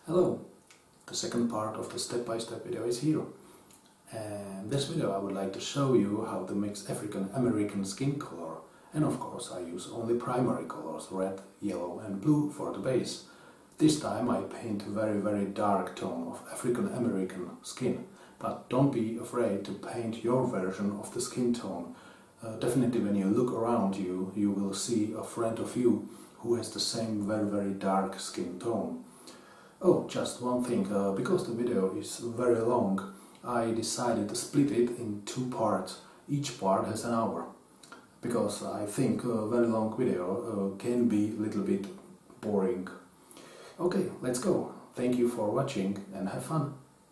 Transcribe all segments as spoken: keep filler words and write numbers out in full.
Hello, the second part of the step-by-step video is here. And in this video I would like to show you how to mix African American skin color, and of course I use only primary colors, red, yellow and blue for the base. This time I paint a very very dark tone of African American skin, but don't be afraid to paint your version of the skin tone. Uh, definitely when you look around you, you will see a friend of you who has the same very very dark skin tone. Oh, just one thing, uh, because the video is very long, I decided to split it in two parts. Each part has an hour, because I think a very long video uh, can be a little bit boring. Okay, let's go. Thank you for watching and have fun.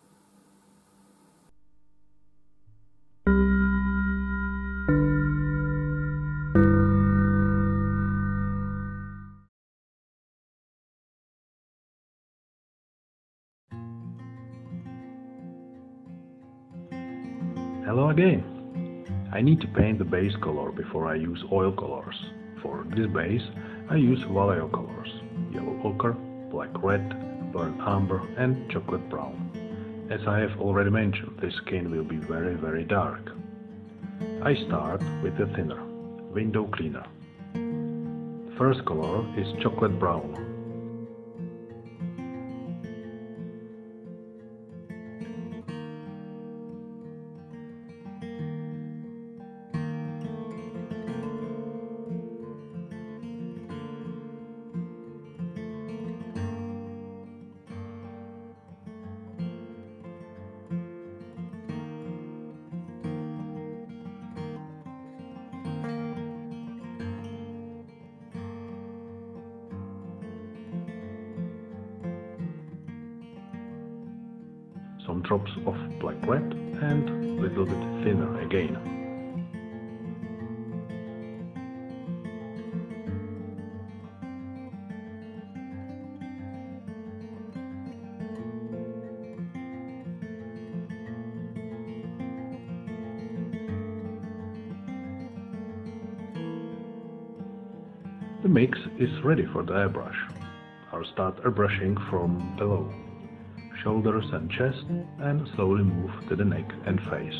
Hello again! I need to paint the base color before I use oil colors. For this base I use Vallejo colors: yellow ochre, black red, burnt umber and chocolate brown. As I have already mentioned, this skin will be very very dark. I start with the thinner, window cleaner. The first color is chocolate brown. Some drops of black red and a little bit thinner again. The mix is ready for the airbrush. I'll start airbrushing from below, shoulders and chest, and slowly move to the neck and face.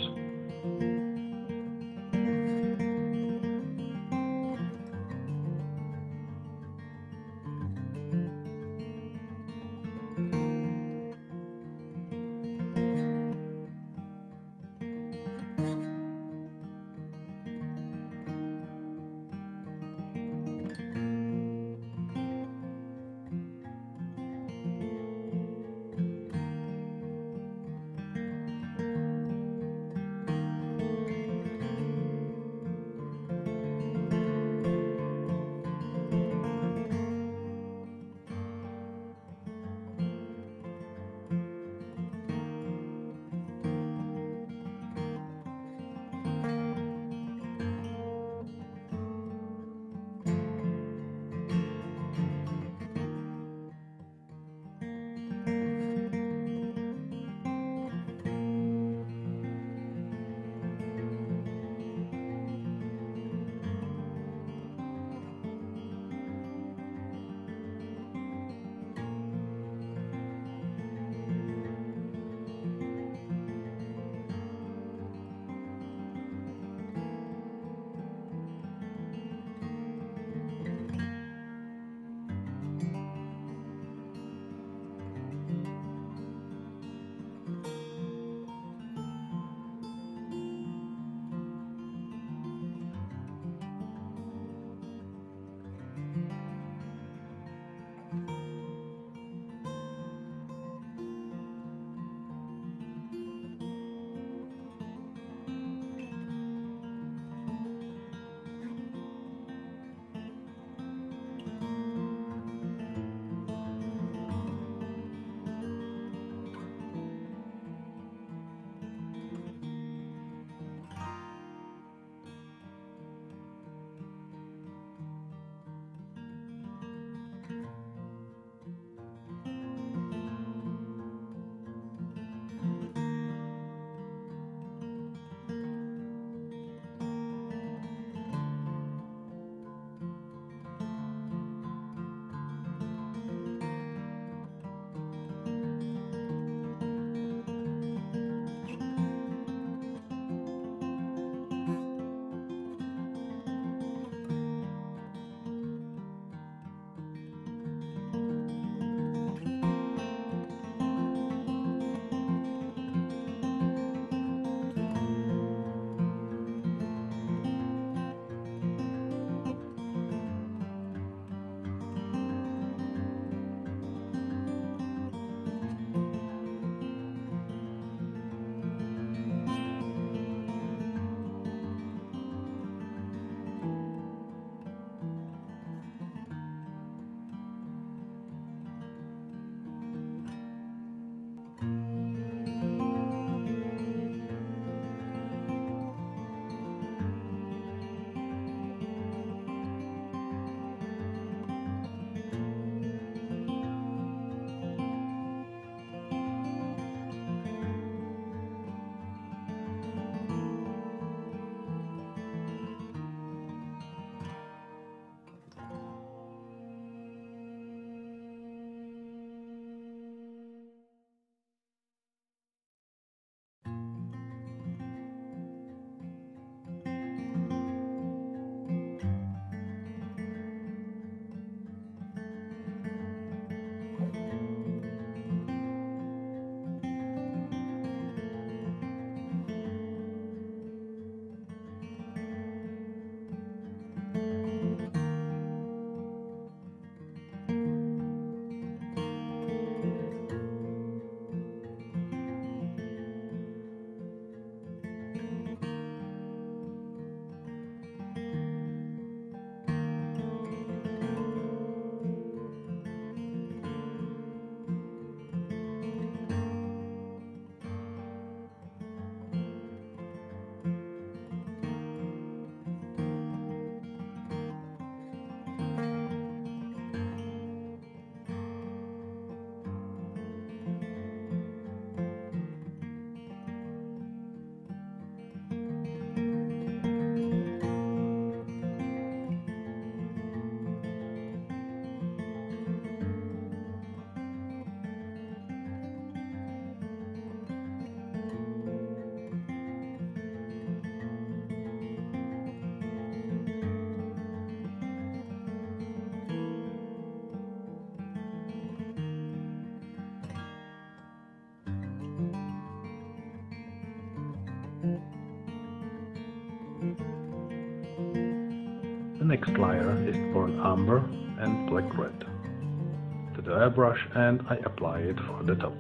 next layer is burnt umber and black red. To the airbrush and I apply it for the top.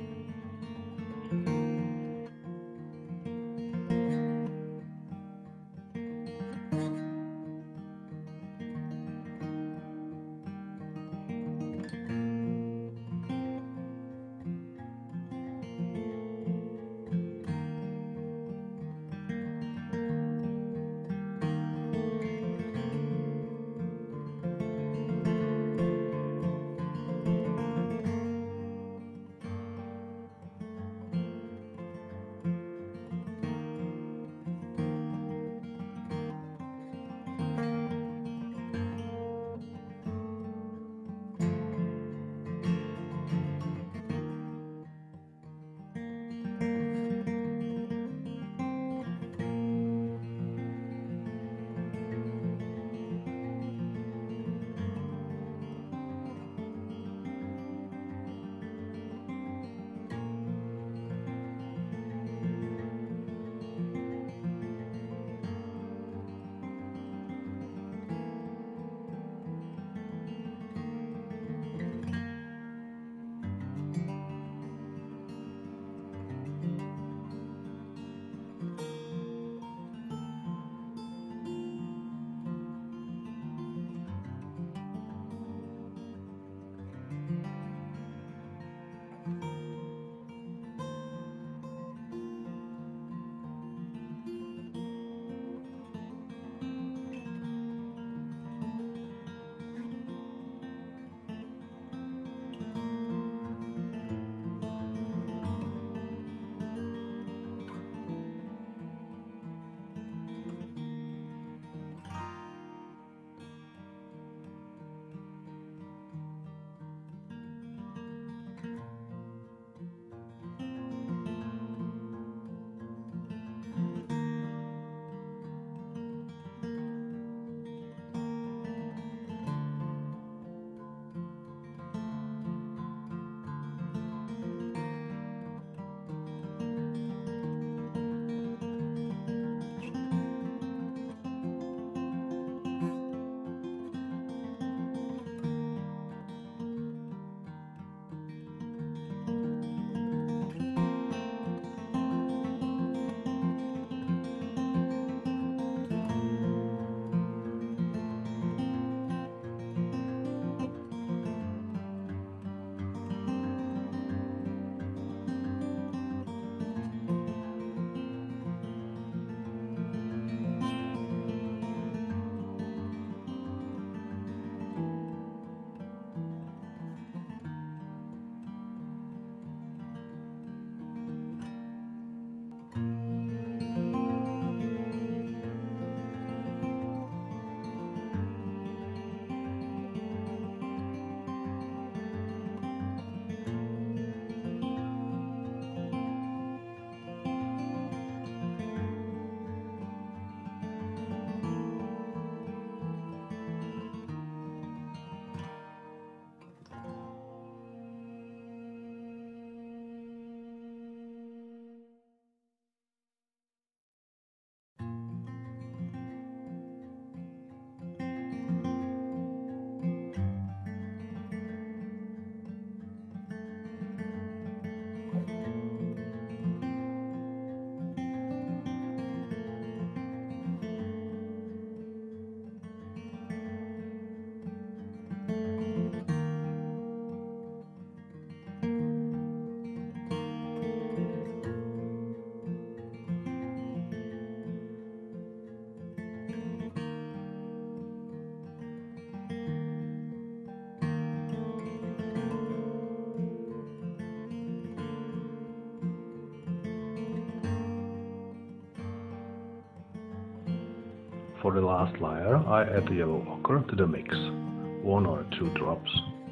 For the last layer I add yellow ochre to the mix, one or two drops,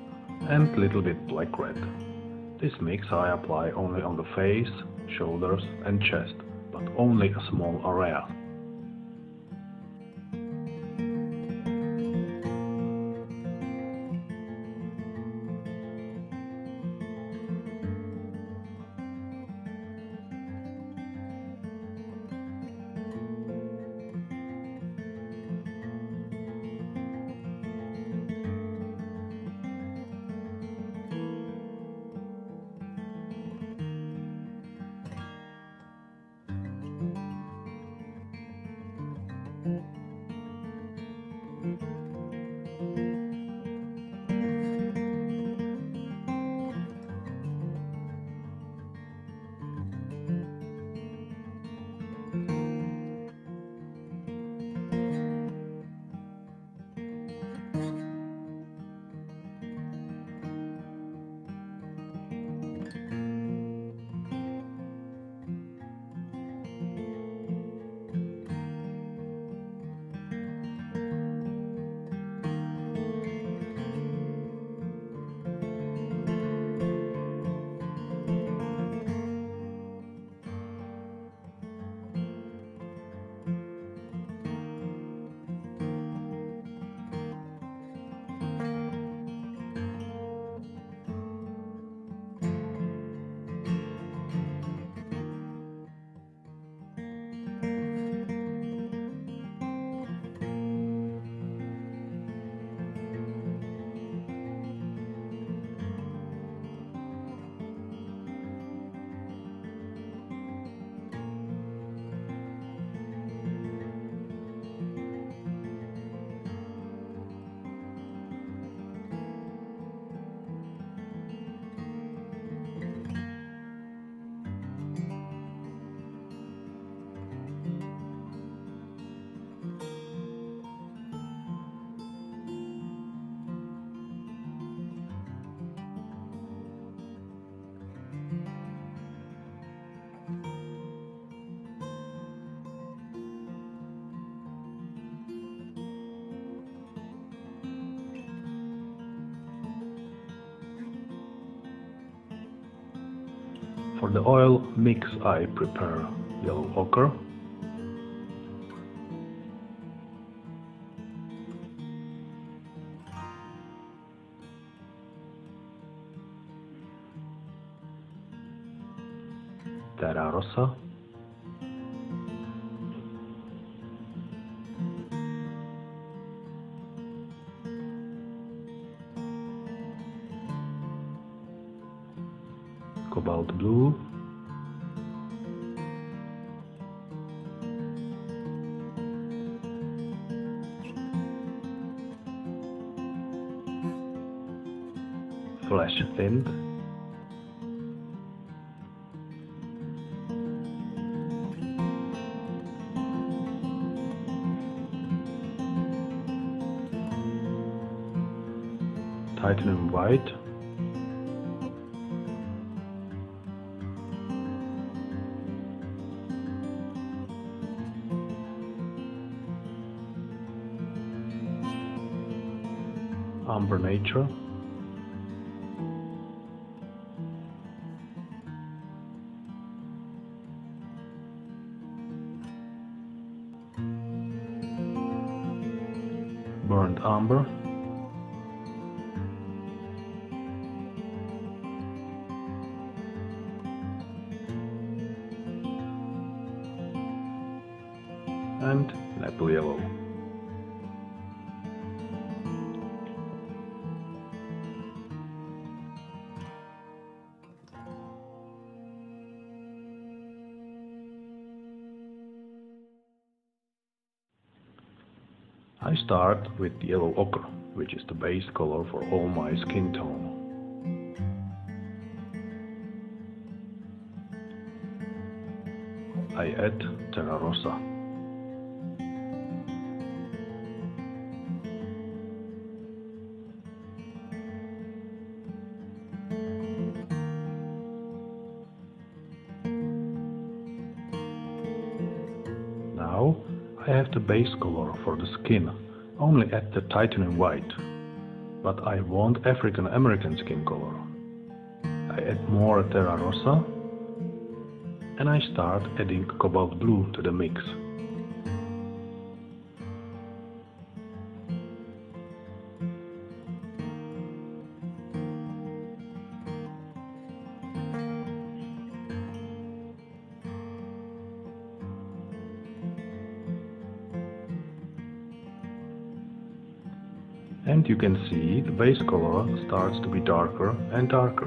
and little bit black red. This mix I apply only on the face, shoulders and chest, but only a small area. For the oil mix I prepare yellow ochre, terra rossa, cobalt blue, flash thinned, titanium white, amber nature, burnt amber, and maple yellow. I start with yellow ochre, which is the base color for all my skin tone. I add terra rossa. Now I have the base color for the skin, only add the titanium white, but I want African American skin color. I add more terra rossa and I start adding cobalt blue to the mix. And you can see the base color starts to be darker and darker.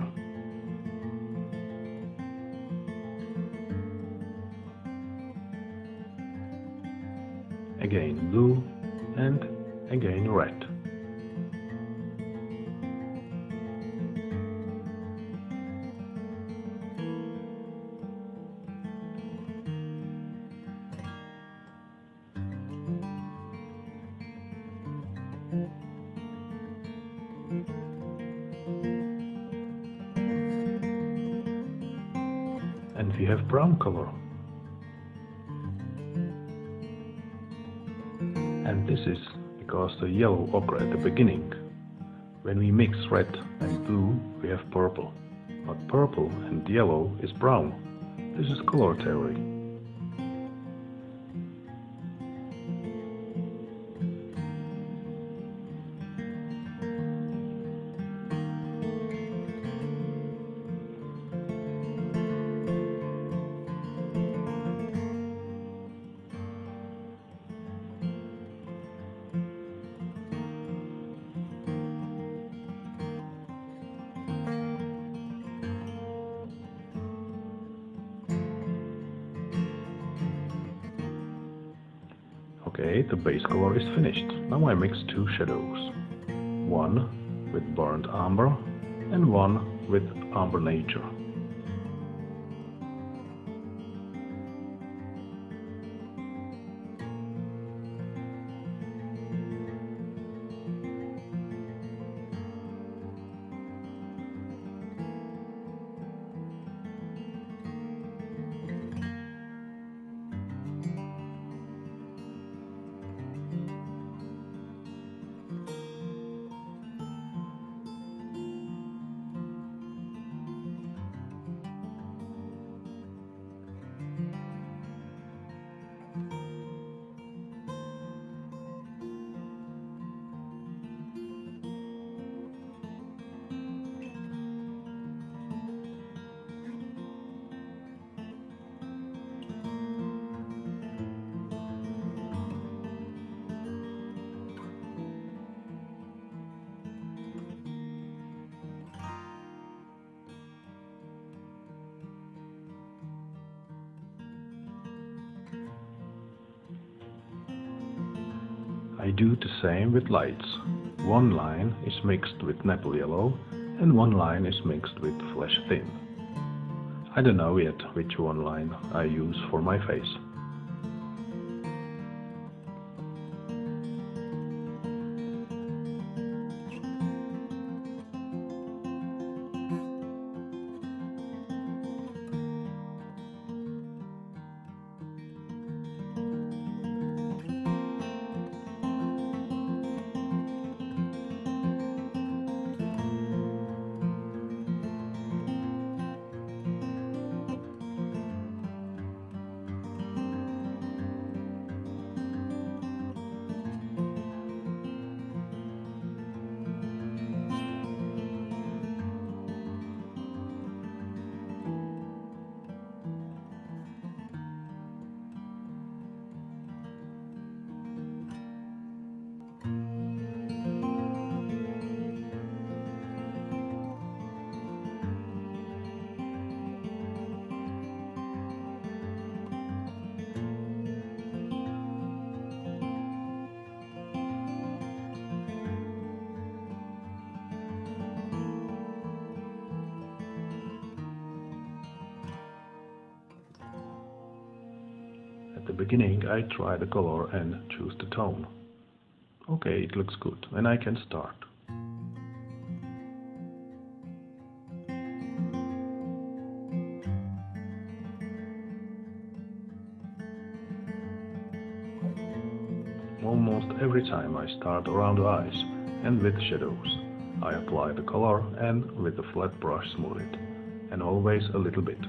again blue, and again red. And we have brown color. And this is because the yellow ochre at the beginning. When we mix red and blue, we have purple. But purple and yellow is brown. This is color theory. Okay, the base color is finished. Now I mix two shadows. One with burnt umber and one with umber nature. I do the same with lights. One line is mixed with Napple yellow and one line is mixed with flesh thin. I don't know yet which one line I use for my face. At the beginning I try the color and choose the tone. Okay, it looks good and I can start. Almost every time I start around the eyes and with shadows. I apply the color and with a flat brush smooth it, and always a little bit.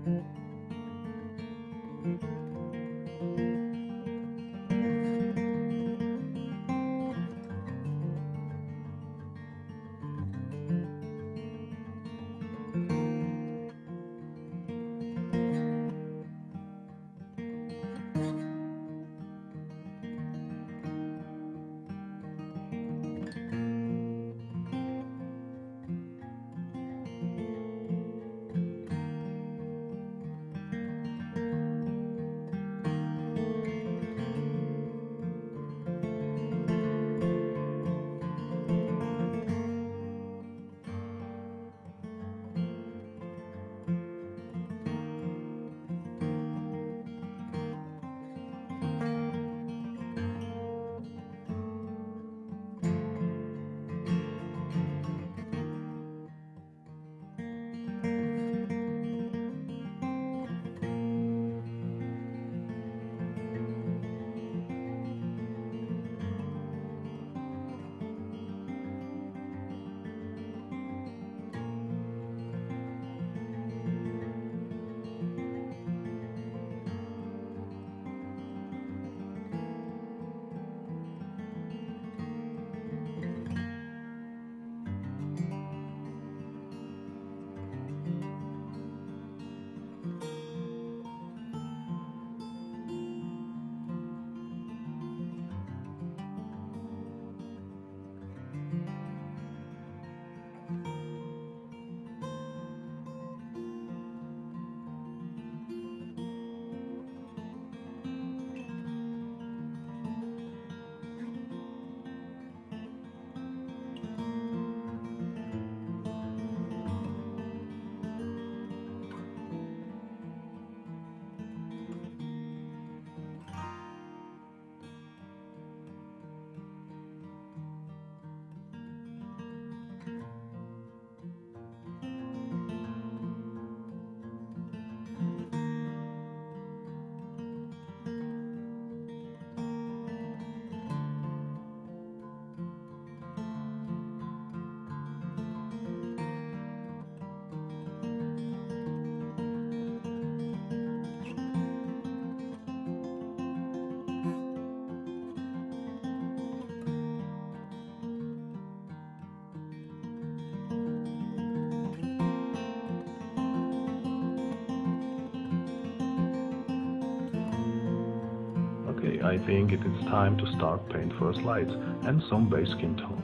Okay, I think it is time to start paint first lights and some base skin tone.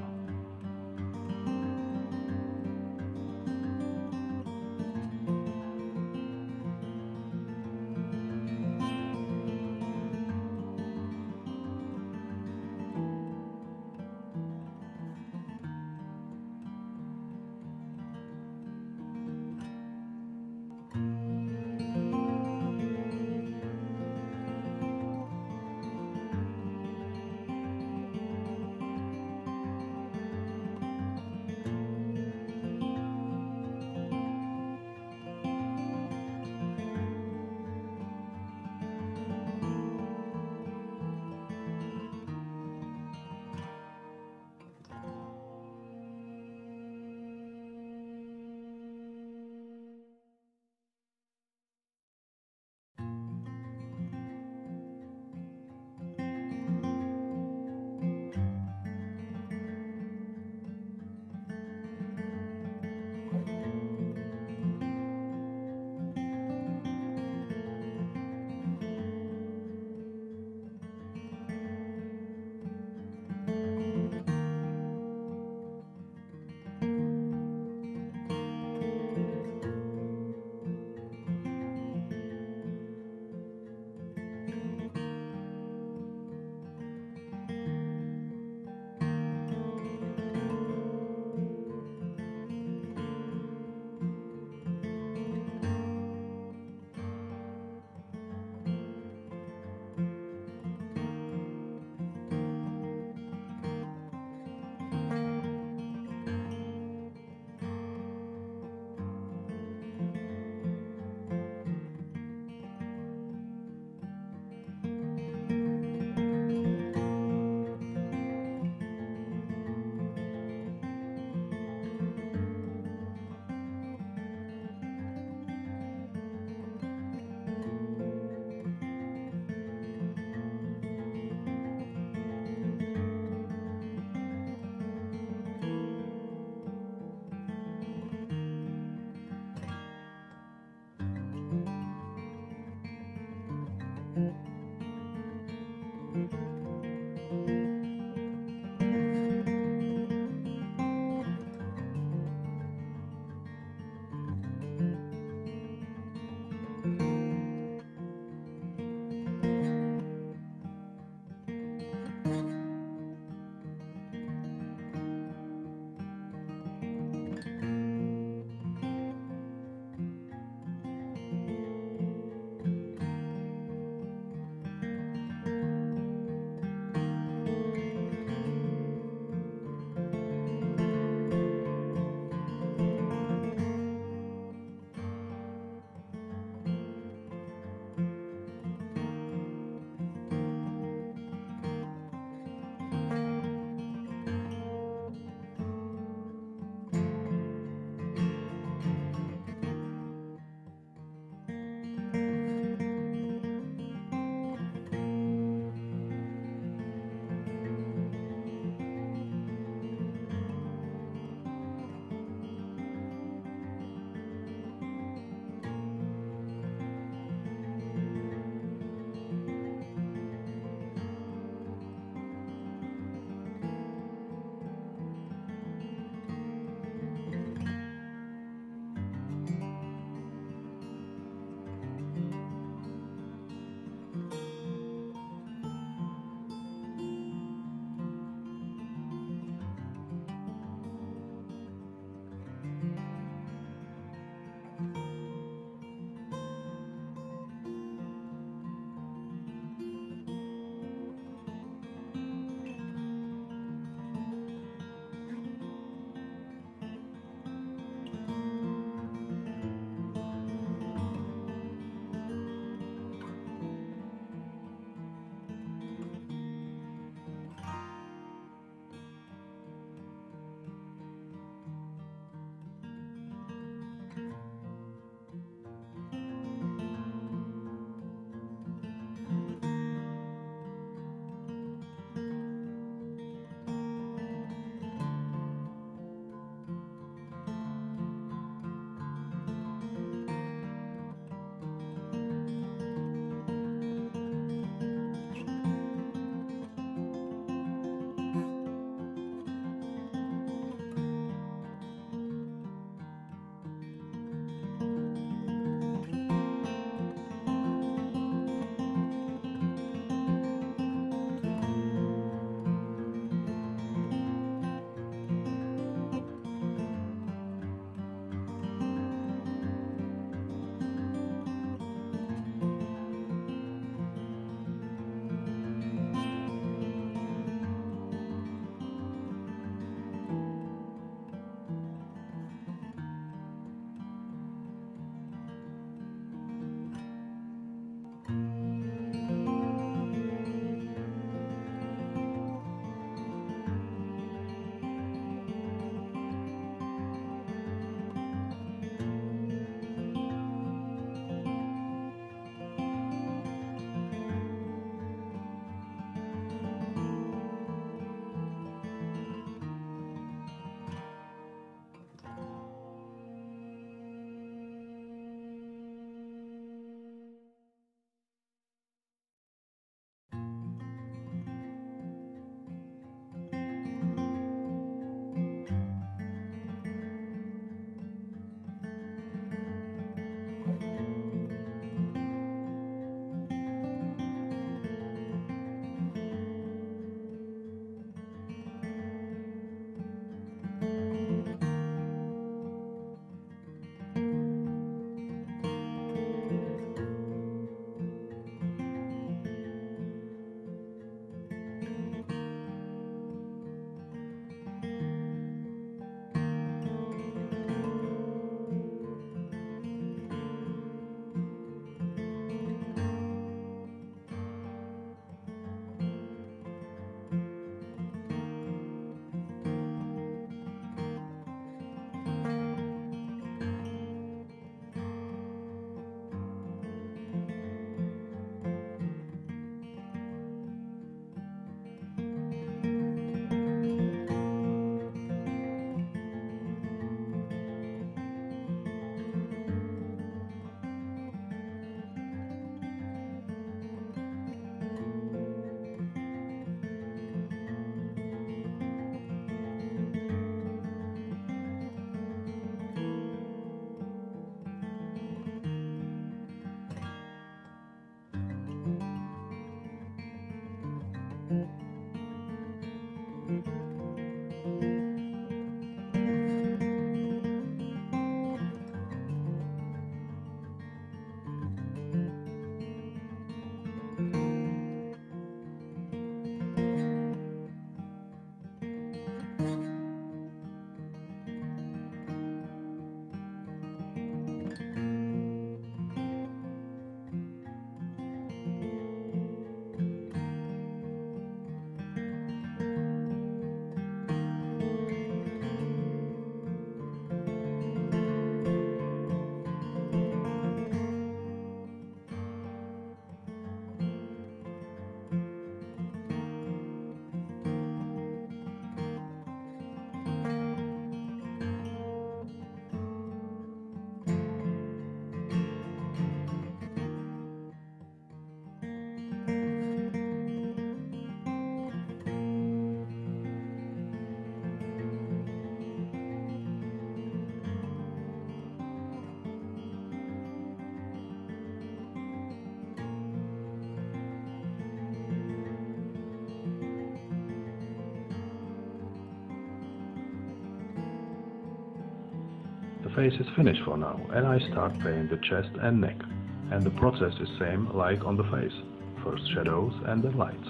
face is finished for now, and I start painting the chest and neck. And the process is same like on the face. First shadows and then lights.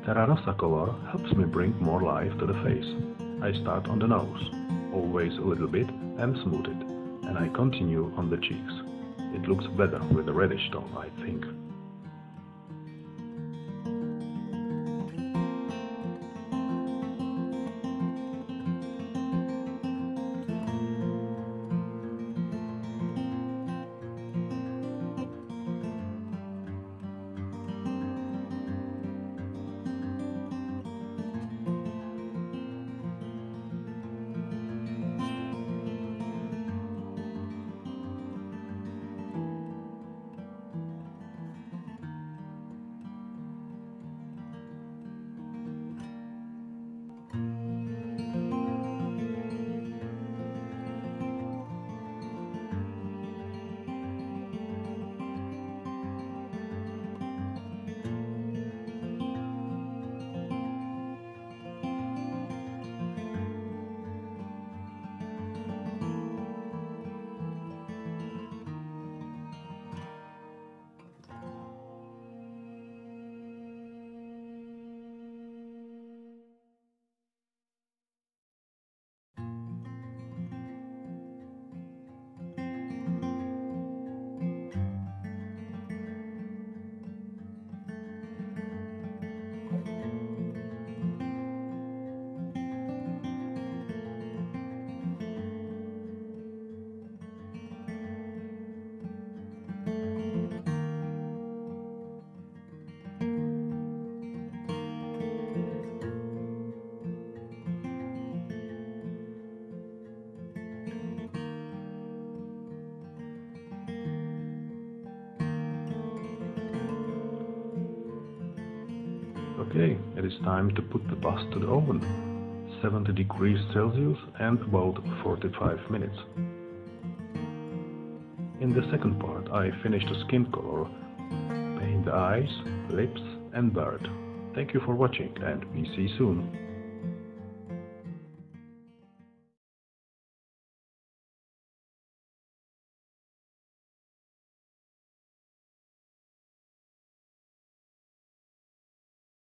Terrarossa color helps me bring more life to the face. I start on the nose, always a little bit, and smooth it, and I continue on the cheeks. It looks better with a reddish tone, I think. Okay, it is time to put the bust to the oven. seventy degrees Celsius and about forty-five minutes. In the second part I finish the skin color, paint the eyes, lips and beard. Thank you for watching and we see you soon.